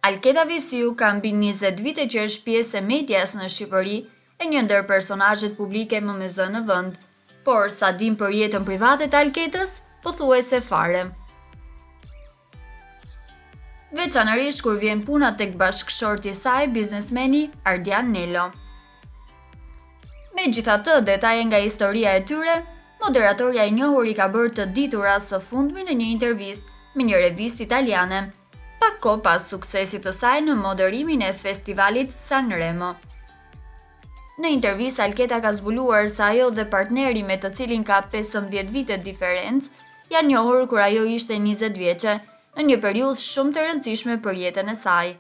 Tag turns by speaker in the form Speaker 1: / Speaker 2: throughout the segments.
Speaker 1: Alketa Visiu ka mbi 20 vite që është pjesë e medias në Shqipëri e një ndër personazhet publike më me zë në vend, por sa dim për jetën private të Alketës, pothuajse fare. Veçanërisht kur vjen puna tek bashkëshorti i saj, biznesmeni Ardian Nelo. Megjithatë, detaje nga historia e tyre, moderatorja e njohur i ka bërë të ditura së fundmi në një intervistë me një revistë italiane, pak kohë pas suksesit të saj në moderimin e festivalit Sanremo. Në intervistë, Alketa ka zbuluar se ajo dhe partneri me të cilin ka 15 vite diferencë janë njohur kur ajo ishte 20 vjeçe, në një periudhë shumë të rëndësishme për jetën e saj.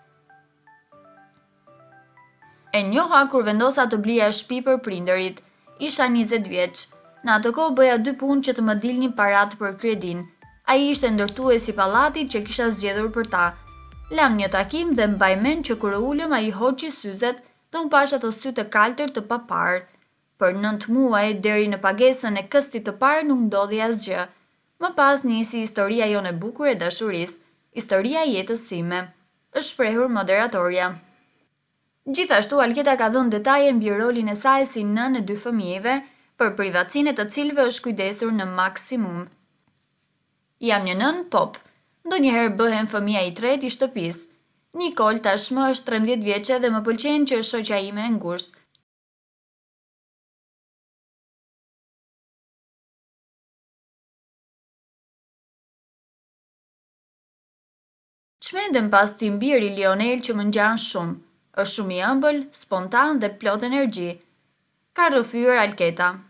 Speaker 1: E njoha kur vendosa të blija shtëpi për prindërit. Isha 20 vjeç. Në atë kohë bëja 2 punë që të më dilnin paratë për kredin. Ai ishte ndërtuesi i pallatit që kisha zgjedhur për ta. Lam një takim dhe mbaj mend që kur ulëm ai hoqi syzet dhe unë pash ato sy të kaltër të paparë. Për 9 muaj deri në pagesën e këstit të parë nuk ndodhi asgjë. Më pas nisi historia jonë e bukur e dashurisë, historia e jetës sime, është shprehur moderatorja. Gjithashtu, Alketa ka dhënë detaje mbi rolin e saj si nënë e 2 fëmijëve, për privatësinë e të cilëve është kujdesur në maksimum. Jam një nën pop. Ndonjëherë bëhem fëmia i tretë i shtëpisë. Nicole tashmë është 13 vjeçe dhe më pëlqen që është shoqja ime e ngushtë. Çmendem pas timbiri Lionel që më ngjan shumë. Është shumë i ëmbël, spontan dhe plot energji, ka rrëfyer Alketa.